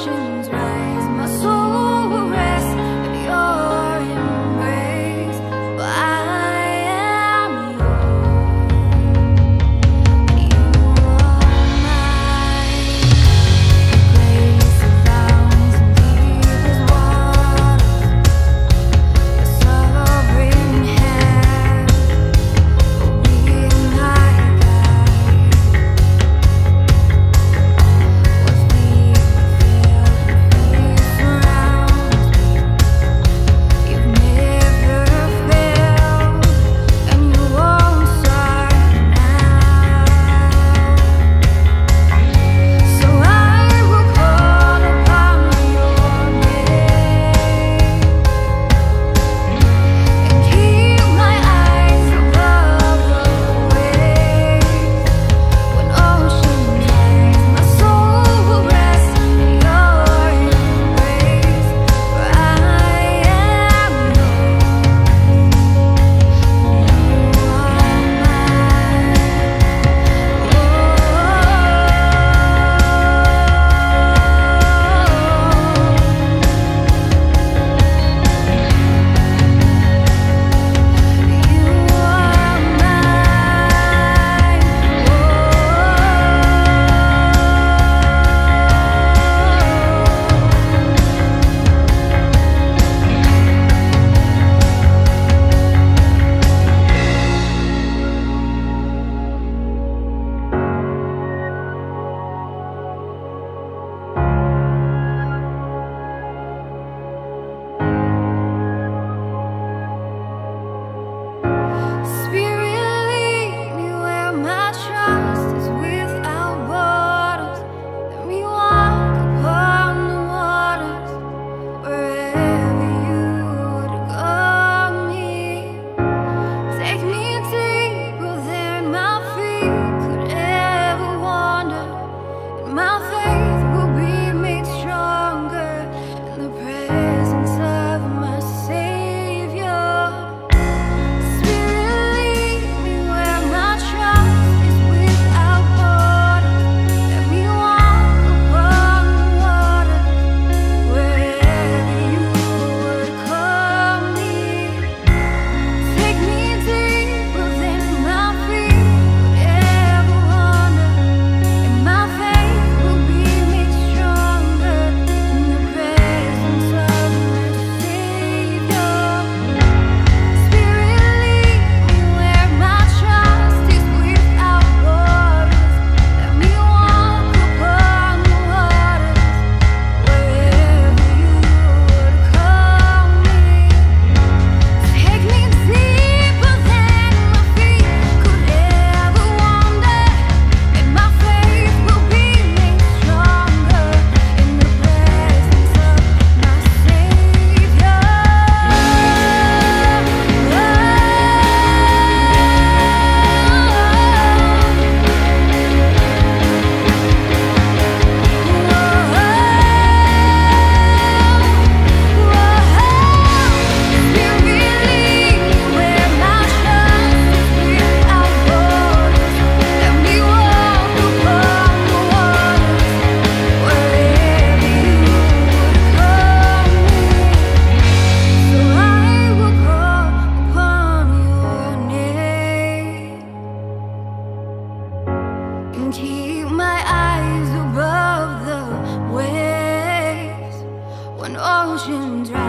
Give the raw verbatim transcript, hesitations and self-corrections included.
oceans rise, my soul will rest in your embrace. For I am yours, you are mine. Grace abounds in deepest waters. Your sovereign hand will be my guide. What fear filled peace surrounds me. You've never failed, and you won't start now. So I will call upon your name and keep my eyes above the waves. When oceans rise, my soul will rest in your embrace. For I am yours, you are Spirit, lead me where my trust is without borders. Let me walk upon the waters wherever you would call me. Take me deeper than my feet could ever wander, and my faith will be made stronger in the presence of my Savior. Spirit, lead me where my trust is without borders. Let me walk upon the waters wherever you would call me. Take me deeper than my feet could ever wander, and my faith will be made stronger in the presence of my Savior. Spirit, lead me where my trust is without borders. Let me walk upon the waters wherever you would call me. Take me deeper than my feet could ever wander, and my faith will be made stronger in the presence of my Savior. Keep my eyes above the waves when oceans rise.